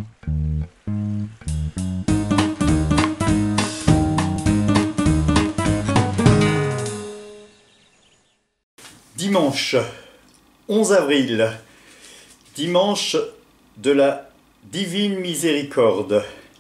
Dimanche 11 avril, dimanche de la Divine Miséricorde.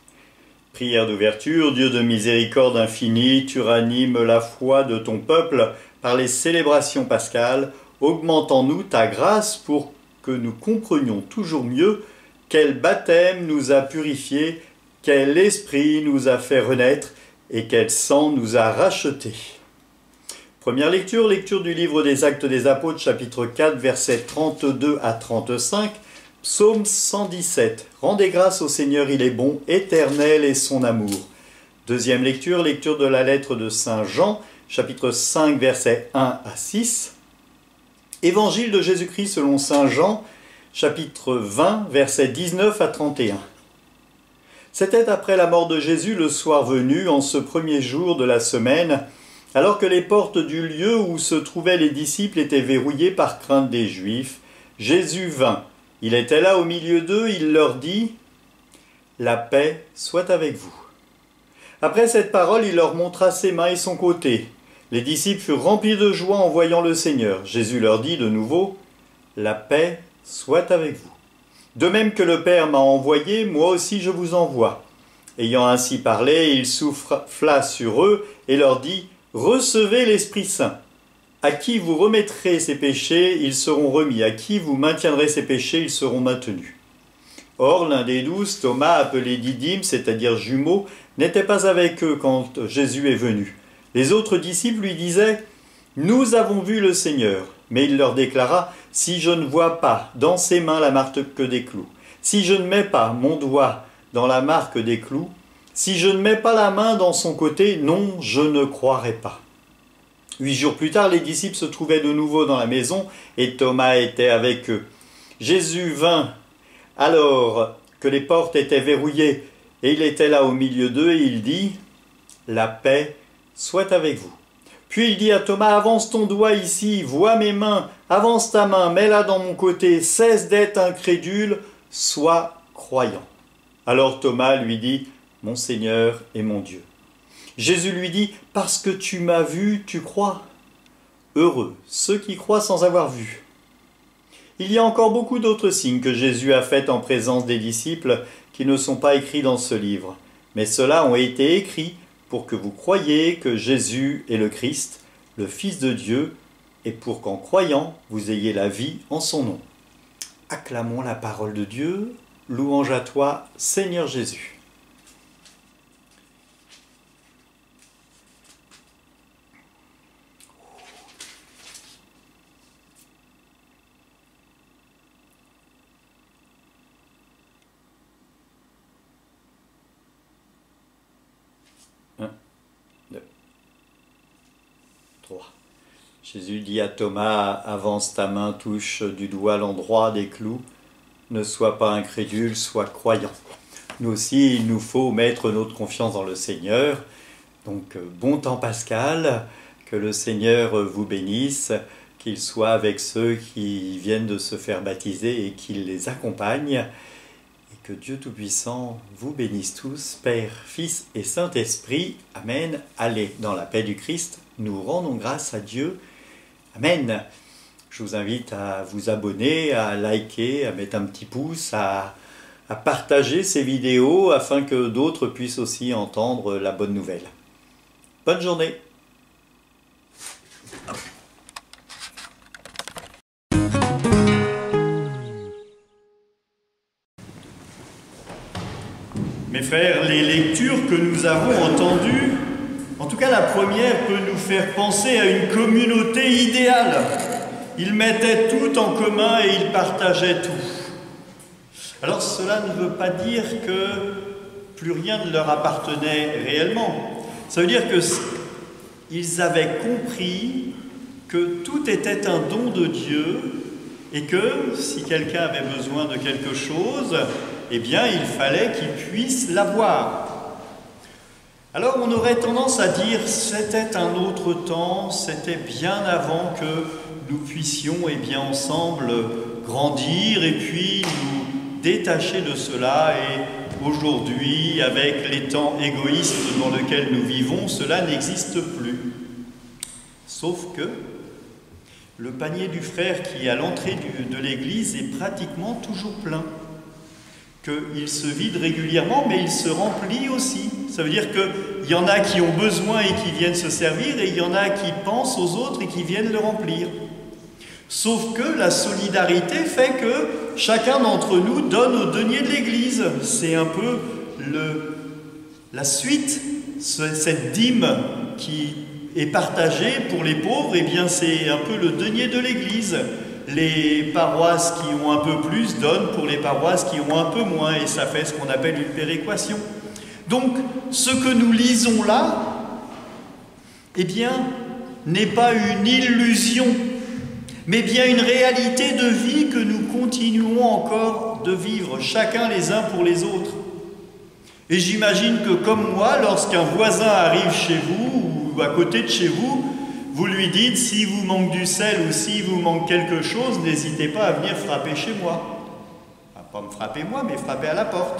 Prière d'ouverture. Dieu de miséricorde infinie, tu ranimes la foi de ton peuple par les célébrations pascales. Augmente en nous ta grâce pour que nous comprenions toujours mieux quel baptême nous a purifiés, quel esprit nous a fait renaître et quel sang nous a rachetés. Première lecture, lecture du livre des Actes des Apôtres, chapitre 4, versets 32 à 35, psaume 117. Rendez grâce au Seigneur, il est bon, éternel est son amour. Deuxième lecture, lecture de la lettre de Saint Jean, chapitre 5, versets 1 à 6. Évangile de Jésus-Christ selon Saint Jean, chapitre 20, versets 19 à 31. C'était après la mort de Jésus, le soir venu, en ce premier jour de la semaine, alors que les portes du lieu où se trouvaient les disciples étaient verrouillées par crainte des Juifs. Jésus vint. Il était là au milieu d'eux, il leur dit « La paix soit avec vous ». Après cette parole, il leur montra ses mains et son côté. Les disciples furent remplis de joie en voyant le Seigneur. Jésus leur dit de nouveau « La paix soit avec vous. De même que le Père m'a envoyé, moi aussi je vous envoie. » Ayant ainsi parlé, il souffla sur eux et leur dit « Recevez l'Esprit Saint. À qui vous remettrez ses péchés, ils seront remis. À qui vous maintiendrez ses péchés, ils seront maintenus. » Or, l'un des 12, Thomas, appelé Didyme, c'est-à-dire jumeau, n'était pas avec eux quand Jésus est venu. Les autres disciples lui disaient « Nous avons vu le Seigneur. » Mais il leur déclara « Si je ne vois pas dans ses mains la marque des clous, si je ne mets pas mon doigt dans la marque des clous, si je ne mets pas la main dans son côté, non, je ne croirai pas. » 8 jours plus tard, les disciples se trouvaient de nouveau dans la maison et Thomas était avec eux. Jésus vint alors que les portes étaient verrouillées et il était là au milieu d'eux et il dit « La paix soit avec vous. » Puis il dit à Thomas « Avance ton doigt ici, vois mes mains, avance ta main, mets-la dans mon côté, cesse d'être incrédule, sois croyant. » Alors Thomas lui dit « Mon Seigneur et mon Dieu. » Jésus lui dit « Parce que tu m'as vu, tu crois. Heureux ceux qui croient sans avoir vu. » Il y a encore beaucoup d'autres signes que Jésus a faits en présence des disciples qui ne sont pas écrits dans ce livre. Mais ceux-là ont été écrits pour que vous croyiez que Jésus est le Christ, le Fils de Dieu, et pour qu'en croyant, vous ayez la vie en son nom. Acclamons la parole de Dieu. Louange à toi, Seigneur Jésus. Jésus dit à Thomas, avance ta main, touche du doigt l'endroit des clous, ne sois pas incrédule, sois croyant. Nous aussi, il nous faut mettre notre confiance dans le Seigneur. Donc, bon temps pascal, que le Seigneur vous bénisse, qu'il soit avec ceux qui viennent de se faire baptiser et qu'il les accompagne. Et que Dieu Tout-Puissant vous bénisse tous, Père, Fils et Saint-Esprit. Amen. Allez, dans la paix du Christ, nous rendons grâce à Dieu. Amen. Je vous invite à vous abonner, à liker, à mettre un petit pouce, à partager ces vidéos afin que d'autres puissent aussi entendre la bonne nouvelle. Bonne journée. Mes frères, les lectures que nous avons entendues, en tout cas la première peut nous faire penser à une communauté idéale. Ils mettaient tout en commun et ils partageaient tout. Alors cela ne veut pas dire que plus rien ne leur appartenait réellement. Ça veut dire qu'ils avaient compris que tout était un don de Dieu et que si quelqu'un avait besoin de quelque chose, eh bien il fallait qu'il puisse l'avoir. Alors on aurait tendance à dire c'était un autre temps, c'était bien avant que nous puissions bien ensemble grandir et puis nous détacher de cela et aujourd'hui, avec les temps égoïstes dans lesquels nous vivons, cela n'existe plus. Sauf que le panier du frère qui est à l'entrée de l'église est pratiquement toujours plein. Qu'il se vide régulièrement, mais il se remplit aussi. Ça veut dire qu'il y en a qui ont besoin et qui viennent se servir, et il y en a qui pensent aux autres et qui viennent le remplir. Sauf que la solidarité fait que chacun d'entre nous donne au denier de l'Église. C'est un peu la suite, cette dîme qui est partagée pour les pauvres, eh bien c'est un peu le denier de l'Église. Les paroisses qui ont un peu plus donnent pour les paroisses qui ont un peu moins, et ça fait ce qu'on appelle une péréquation. Donc, ce que nous lisons là, eh bien, n'est pas une illusion, mais bien une réalité de vie que nous continuons encore de vivre, chacun les uns pour les autres. Et j'imagine que, comme moi, lorsqu'un voisin arrive chez vous, ou à côté de chez vous, vous lui dites, si vous manque du sel ou si vous manque quelque chose, n'hésitez pas à venir frapper chez moi. Enfin, pas me frapper moi, mais frapper à la porte.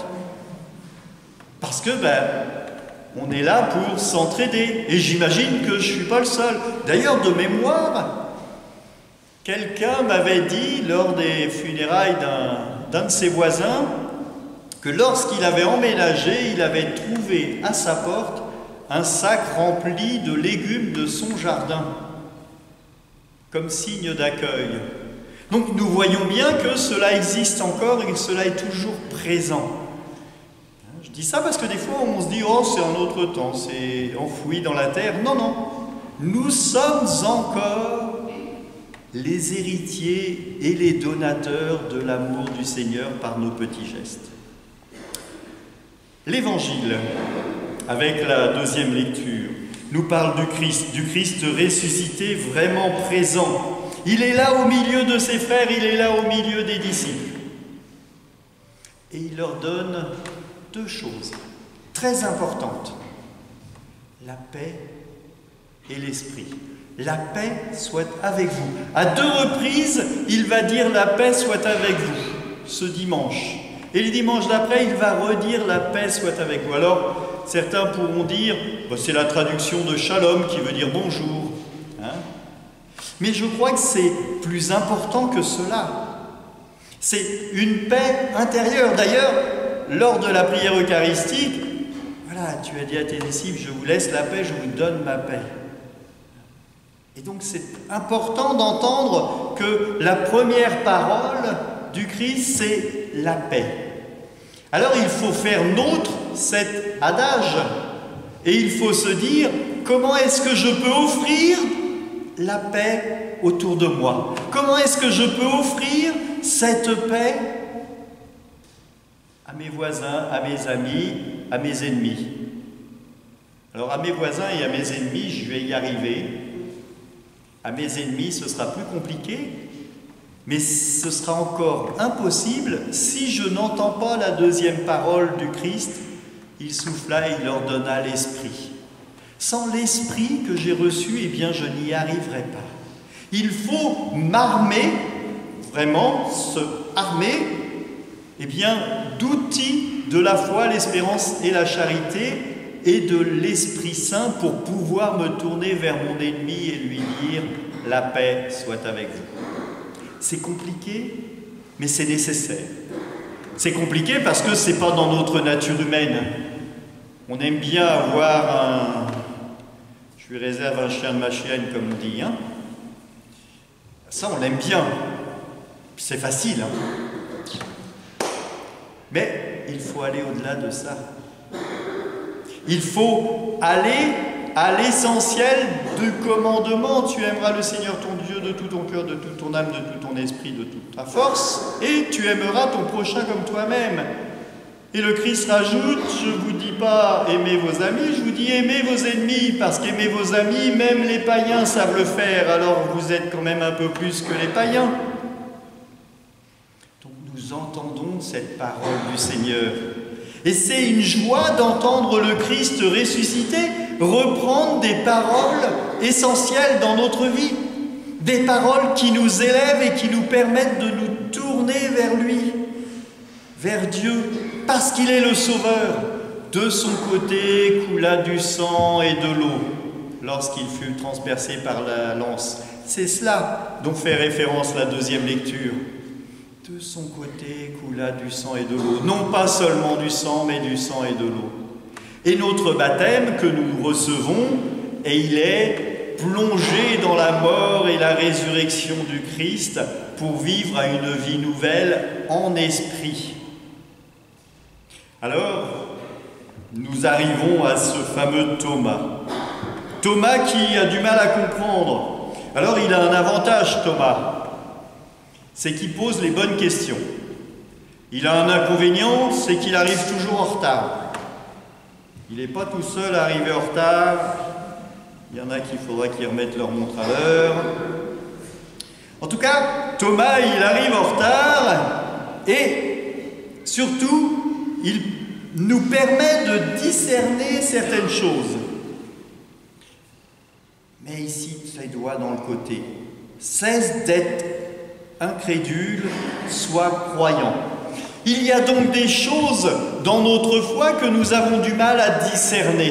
Parce que, on est là pour s'entraider. Et j'imagine que je ne suis pas le seul. D'ailleurs, de mémoire, quelqu'un m'avait dit, lors des funérailles d'un de ses voisins, que lorsqu'il avait emménagé, il avait trouvé à sa porte un sac rempli de légumes de son jardin, comme signe d'accueil. Donc nous voyons bien que cela existe encore et que cela est toujours présent. Je dis ça parce que des fois on se dit « Oh, c'est un autre temps, c'est enfoui dans la terre ». Non, non, nous sommes encore les héritiers et les donateurs de l'amour du Seigneur par nos petits gestes. L'Évangile, avec la deuxième lecture, nous parle du Christ ressuscité, vraiment présent. Il est là au milieu de ses frères, il est là au milieu des disciples. Et il leur donne deux choses très importantes, la paix et l'esprit. La paix soit avec vous. À deux reprises, il va dire la paix soit avec vous, ce dimanche. Et le dimanche d'après, il va redire la paix soit avec vous. Alors, certains pourront dire, c'est la traduction de shalom qui veut dire bonjour. Hein? Mais je crois que c'est plus important que cela. C'est une paix intérieure. D'ailleurs, lors de la prière eucharistique, voilà, tu as dit à tes disciples, je vous laisse la paix, je vous donne ma paix. Et donc c'est important d'entendre que la première parole du Christ, c'est la paix. Alors il faut faire nôtre cet adage et il faut se dire comment est-ce que je peux offrir la paix autour de moi? Comment est-ce que je peux offrir cette paix à mes voisins, à mes amis, à mes ennemis? Alors à mes voisins et à mes ennemis, je vais y arriver. À mes ennemis, ce sera plus compliqué, mais ce sera encore impossible si je n'entends pas la deuxième parole du Christ. Il souffla et il leur donna l'esprit. Sans l'esprit que j'ai reçu, eh bien, je n'y arriverai pas. Il faut m'armer, vraiment se armer, eh bien, d'outils de la foi, l'espérance et la charité et de l'Esprit Saint pour pouvoir me tourner vers mon ennemi et lui dire « La paix soit avec vous ». C'est compliqué, mais c'est nécessaire. C'est compliqué parce que ce n'est pas dans notre nature humaine. On aime bien avoir un... Je lui réserve un chien de ma chienne, comme on dit. Hein. Ça, on l'aime bien. C'est facile. Hein. Mais il faut aller au-delà de ça. Il faut aller à l'essentiel du commandement. Tu aimeras le Seigneur ton Dieu de tout ton cœur, de toute ton âme, de tout ton esprit, de toute ta force, et tu aimeras ton prochain comme toi-même. Et le Christ rajoute, je ne vous dis pas aimez vos amis, je vous dis aimez vos ennemis, parce qu'aimer vos amis, même les païens savent le faire, alors vous êtes quand même un peu plus que les païens. Donc nous entendons cette parole du Seigneur. Et c'est une joie d'entendre le Christ ressuscité reprendre des paroles essentielles dans notre vie, des paroles qui nous élèvent et qui nous permettent de nous tourner vers lui, vers Dieu, parce qu'il est le Sauveur. De son côté coula du sang et de l'eau, lorsqu'il fut transpercé par la lance. C'est cela dont fait référence la deuxième lecture. De son côté coula du sang et de l'eau. Non pas seulement du sang, mais du sang et de l'eau. Et notre baptême que nous recevons, et il est plongé dans la mort et la résurrection du Christ pour vivre à une vie nouvelle en esprit. Alors, nous arrivons à ce fameux Thomas. Thomas qui a du mal à comprendre. Alors il a un avantage, Thomas, c'est qu'il pose les bonnes questions. Il a un inconvénient, c'est qu'il arrive toujours en retard. Il n'est pas tout seul à arriver en retard. Il y en a qu'il faudra qu'ils remettent leur montre à l'heure. En tout cas, Thomas, il arrive en retard et surtout, il nous permet de discerner certaines choses. Mais ici, ses doigts dans le côté. Cesse d'être incrédule, sois croyant. Il y a donc des choses dans notre foi que nous avons du mal à discerner.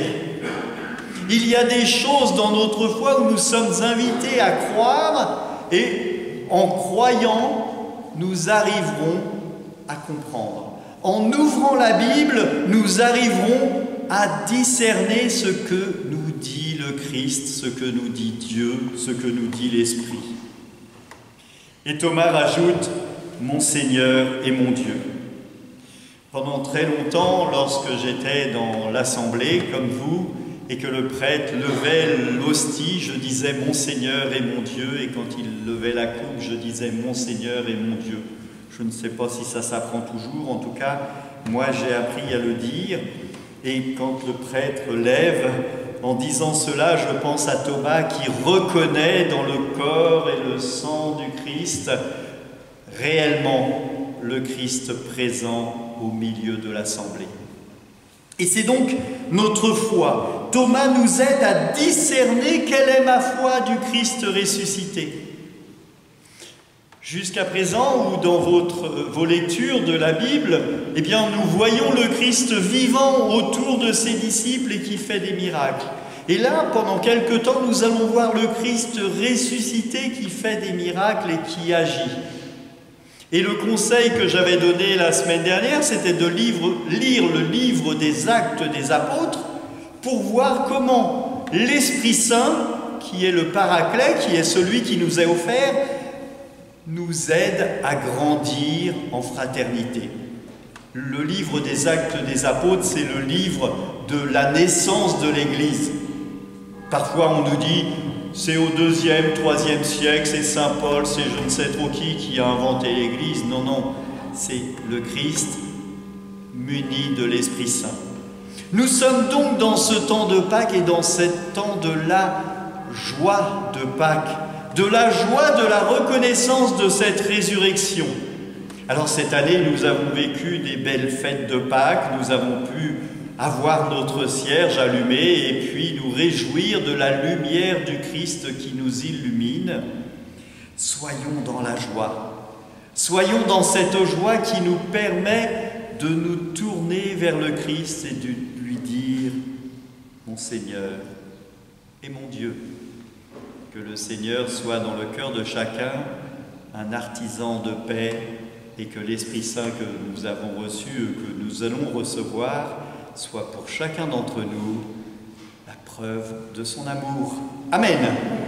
Il y a des choses dans notre foi où nous sommes invités à croire et en croyant, nous arriverons à comprendre. En ouvrant la Bible, nous arriverons à discerner ce que nous dit le Christ, ce que nous dit Dieu, ce que nous dit l'Esprit. Et Thomas rajoute « Mon Seigneur et mon Dieu ». Pendant très longtemps, lorsque j'étais dans l'assemblée, comme vous, et que le prêtre levait l'hostie, je disais « Mon Seigneur et mon Dieu », et quand il levait la coupe, je disais « Mon Seigneur et mon Dieu ». Je ne sais pas si ça s'apprend toujours, en tout cas, moi j'ai appris à le dire, et quand le prêtre lève, en disant cela, je pense à Thomas qui reconnaît dans le corps et le sang du Christ réellement le Christ présent au milieu de l'assemblée. Et c'est donc notre foi. Thomas nous aide à discerner quelle est ma foi du Christ ressuscité. Jusqu'à présent, ou dans vos lectures de la Bible, eh bien, nous voyons le Christ vivant autour de ses disciples et qui fait des miracles. Et là, pendant quelque temps, nous allons voir le Christ ressuscité qui fait des miracles et qui agit. Et le conseil que j'avais donné la semaine dernière, c'était de lire le livre des Actes des Apôtres pour voir comment l'Esprit Saint, qui est le Paraclet, qui est celui qui nous est offert, nous aide à grandir en fraternité. Le livre des Actes des Apôtres, c'est le livre de la naissance de l'Église. Parfois on nous dit, c'est au 2e, 3e siècle, c'est Saint Paul, c'est je ne sais trop qui a inventé l'Église. Non, non, c'est le Christ muni de l'Esprit Saint. Nous sommes donc dans ce temps de Pâques et dans ce temps de la joie de Pâques, de la joie de la reconnaissance de cette résurrection. Alors cette année, nous avons vécu des belles fêtes de Pâques, nous avons pu avoir notre cierge allumé et puis nous réjouir de la lumière du Christ qui nous illumine. Soyons dans la joie, soyons dans cette joie qui nous permet de nous tourner vers le Christ et de lui dire « Mon Seigneur et mon Dieu ». Que le Seigneur soit dans le cœur de chacun un artisan de paix et que l'Esprit Saint que nous avons reçu et que nous allons recevoir soit pour chacun d'entre nous la preuve de son amour. Amen.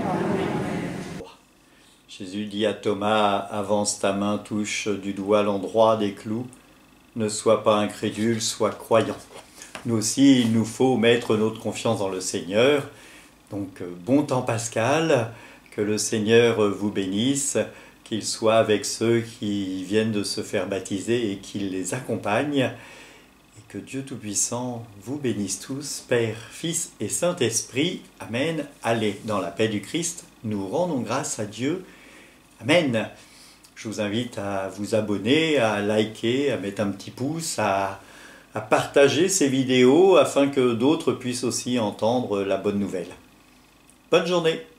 Jésus dit à Thomas, avance ta main, touche du doigt l'endroit des clous, ne sois pas incrédule, sois croyant. Nous aussi, il nous faut mettre notre confiance dans le Seigneur. Donc, bon temps pascal, que le Seigneur vous bénisse, qu'il soit avec ceux qui viennent de se faire baptiser et qu'il les accompagne. Et que Dieu Tout-Puissant vous bénisse tous, Père, Fils et Saint-Esprit. Amen. Allez, dans la paix du Christ, nous rendons grâce à Dieu. Amen. Je vous invite à vous abonner, à liker, à mettre un petit pouce, à partager ces vidéos afin que d'autres puissent aussi entendre la bonne nouvelle. Bonne journée.